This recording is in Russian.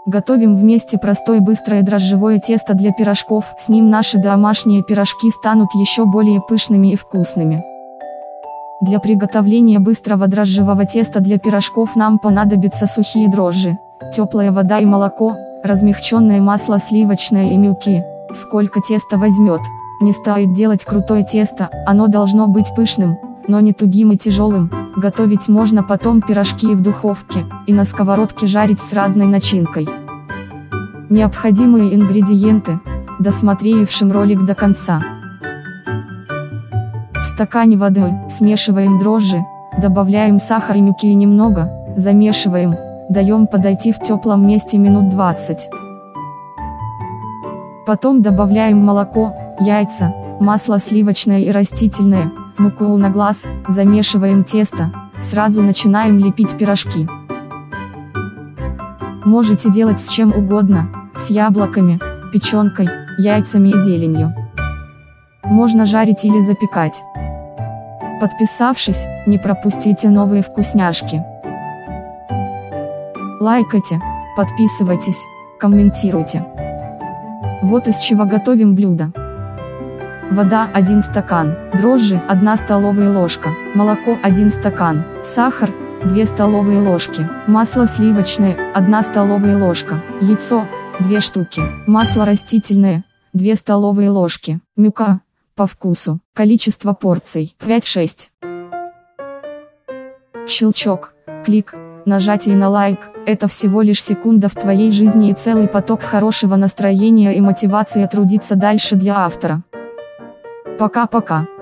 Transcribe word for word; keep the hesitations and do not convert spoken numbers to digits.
Готовим вместе простое быстрое дрожжевое тесто для пирожков, с ним наши домашние пирожки станут еще более пышными и вкусными. Для приготовления быстрого дрожжевого теста для пирожков нам понадобятся сухие дрожжи, теплая вода и молоко, размягченное масло сливочное и мелки. Сколько теста возьмет? Не стоит делать крутое тесто, оно должно быть пышным, но не тугим и тяжелым. Готовить можно потом пирожки и в духовке, и на сковородке жарить с разной начинкой. Необходимые ингредиенты, досмотревшим ролик до конца. В стакане воды смешиваем дрожжи, добавляем сахар и муки и немного, замешиваем, даем подойти в теплом месте минут двадцать. Потом добавляем молоко, яйца, масло сливочное и растительное, муку на глаз, замешиваем тесто, сразу начинаем лепить пирожки. Можете делать с чем угодно, с яблоками, печенкой, яйцами и зеленью. Можно жарить или запекать. Подписавшись, не пропустите новые вкусняшки. Лайкайте, подписывайтесь, комментируйте. Вот из чего готовим блюдо. Вода один стакан, дрожжи одна столовая ложка, молоко один стакан, сахар две столовые ложки, масло сливочное одна столовая ложка, яйцо две штуки, масло растительное две столовые ложки, мука по вкусу, количество порций пять-шесть. Щелчок, клик, нажатие на лайк – это всего лишь секунда в твоей жизни и целый поток хорошего настроения и мотивации трудиться дальше для автора. Пока-пока.